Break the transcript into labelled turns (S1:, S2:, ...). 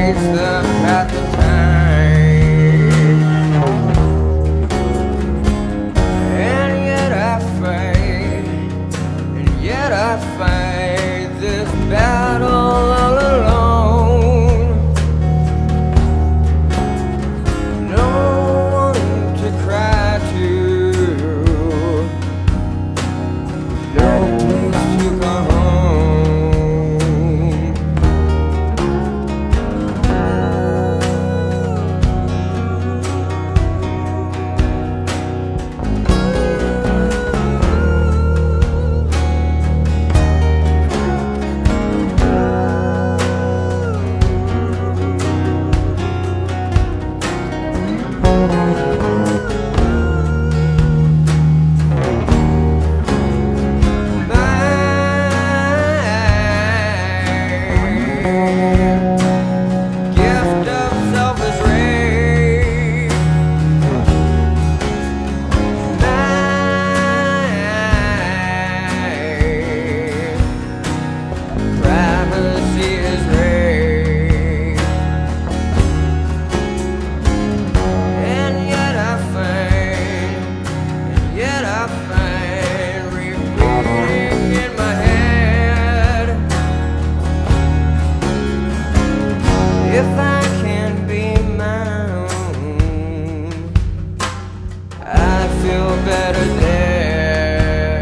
S1: face the path of time, and yet I fight, and yet I fight this battle all alone. No one to cry to, no place to go home. If I can be my own, I feel better there.